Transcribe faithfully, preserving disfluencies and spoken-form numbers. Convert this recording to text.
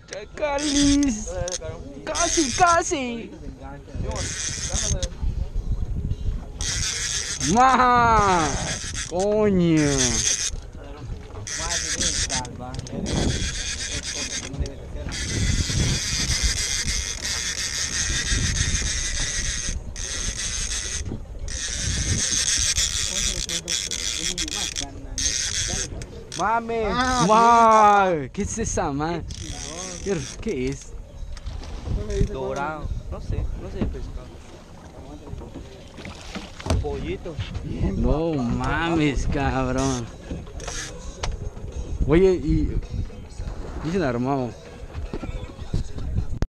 Calis. Casi, casi. Maja. Coño. Mami, Ah, wow, ¿qué es esa, man? ¿Qué, qué es? Dorado, no sé, no sé de pescado. Pollito. No mames, cabrón. Oye, y... Dicen armado.